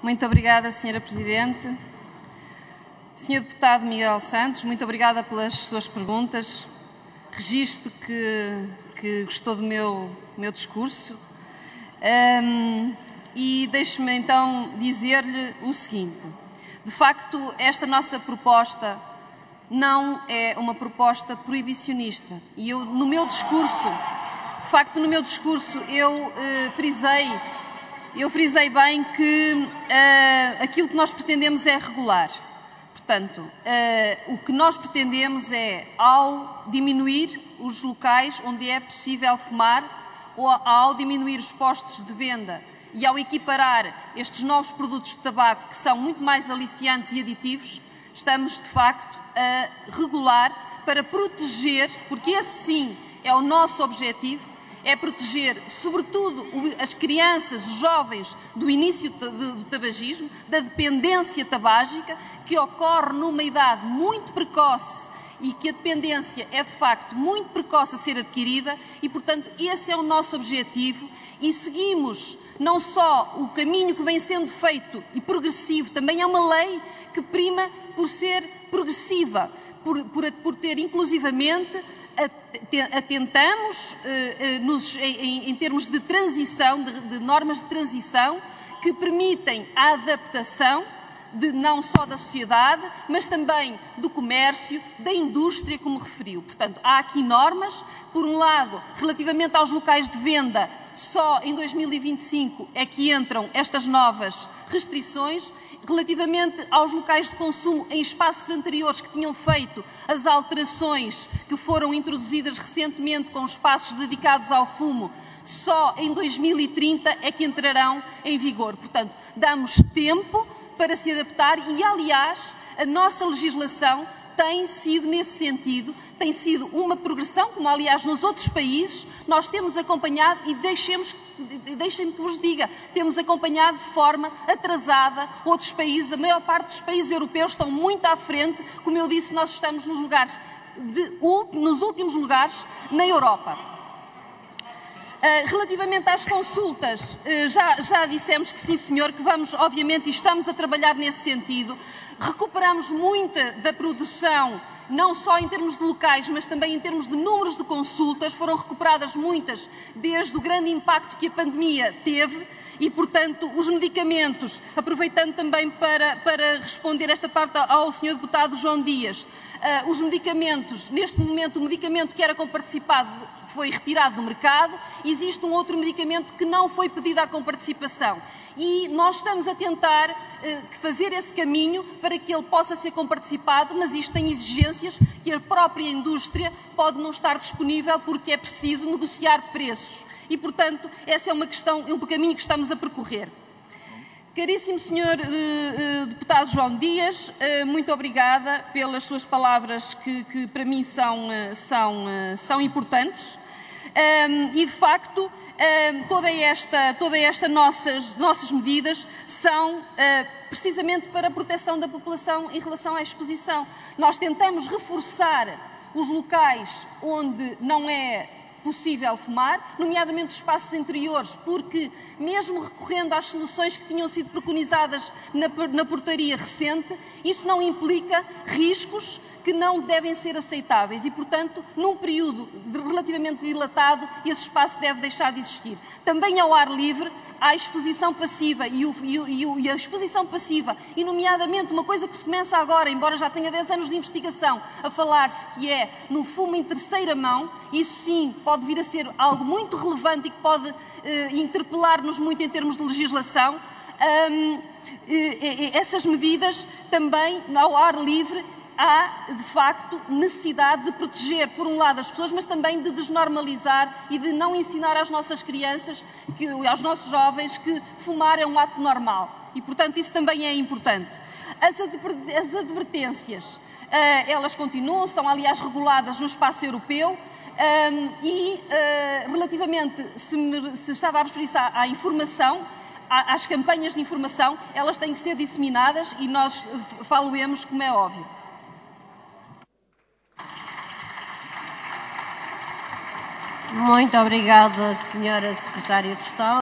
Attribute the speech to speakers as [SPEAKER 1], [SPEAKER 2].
[SPEAKER 1] Muito obrigada, Sra. Presidente. Sr. Deputado Miguel Santos, muito obrigada pelas suas perguntas. Registro que gostou do meu discurso e deixe-me então dizer-lhe o seguinte. De facto, esta nossa proposta não é uma proposta proibicionista. E eu, no meu discurso, eu frisei bem que aquilo que nós pretendemos é regular. Portanto, o que nós pretendemos é, ao diminuir os locais onde é possível fumar, ou ao diminuir os postos de venda e ao equiparar estes novos produtos de tabaco que são muito mais aliciantes e aditivos, estamos de facto a regular para proteger, porque esse sim é o nosso objetivo, é proteger sobretudo as crianças, os jovens do início do tabagismo, da dependência tabágica, que ocorre numa idade muito precoce e que a dependência é de facto muito precoce a ser adquirida e, portanto, esse é o nosso objetivo e seguimos não só o caminho que vem sendo feito e progressivo, também é uma lei que prima por ser progressiva, por ter inclusivamente atentamos em termos de transição, de normas de transição que permitem a adaptação não só da sociedade, mas também do comércio, da indústria, como referiu. Portanto, há aqui normas, por um lado, relativamente aos locais de venda, só em 2025 é que entram estas novas restrições. Relativamente aos locais de consumo em espaços anteriores que tinham feito as alterações que foram introduzidas recentemente com espaços dedicados ao fumo, só em 2030 é que entrarão em vigor. Portanto, damos tempo para se adaptar e, aliás, a nossa legislação tem sido, nesse sentido, tem sido uma progressão, como aliás nos outros países nós temos acompanhado e deixem-me que vos diga, temos acompanhado de forma atrasada outros países, a maior parte dos países europeus estão muito à frente, como eu disse, nós estamos nos últimos lugares na Europa. Relativamente às consultas, já dissemos que sim, senhor, que vamos, obviamente, e estamos a trabalhar nesse sentido. Recuperamos muita da produção, não só em termos de locais, mas também em termos de números de consultas. Foram recuperadas muitas desde o grande impacto que a pandemia teve e, portanto, os medicamentos, aproveitando também para responder esta parte ao Sr. Deputado João Dias, os medicamentos, neste momento, o medicamento que era comparticipado foi retirado do mercado, existe um outro medicamento que não foi pedido à comparticipação e nós estamos a tentar fazer esse caminho para que ele possa ser comparticipado, mas isto tem exigências que a própria indústria pode não estar disponível porque é preciso negociar preços e, portanto, essa é uma questão, um caminho que estamos a percorrer. Caríssimo Sr. Deputado João Dias, muito obrigada pelas suas palavras que para mim são importantes e, de facto, toda esta nossas medidas são precisamente para a proteção da população em relação à exposição. Nós tentamos reforçar os locais onde não é possível fumar, nomeadamente os espaços interiores, porque mesmo recorrendo às soluções que tinham sido preconizadas na portaria recente, isso não implica riscos que não devem ser aceitáveis e, portanto, num período relativamente dilatado, esse espaço deve deixar de existir. Também ao ar livre, há a exposição passiva e a exposição passiva, e nomeadamente uma coisa que se começa agora, embora já tenha 10 anos de investigação, a falar-se que é no fumo em terceira mão, isso sim pode vir a ser algo muito relevante e que pode interpelar-nos muito em termos de legislação. Essas medidas também ao ar livre, há, de facto, necessidade de proteger, por um lado, as pessoas, mas também de desnormalizar e de não ensinar às nossas crianças, aos nossos jovens, que fumar é um ato normal. E, portanto, isso também é importante. As advertências, elas continuam, são, aliás, reguladas no espaço europeu e, relativamente, se estava a referir-se à informação, às campanhas de informação, elas têm que ser disseminadas e nós falo-emos, como é óbvio.
[SPEAKER 2] Muito obrigada, Sra. Secretária de Estado.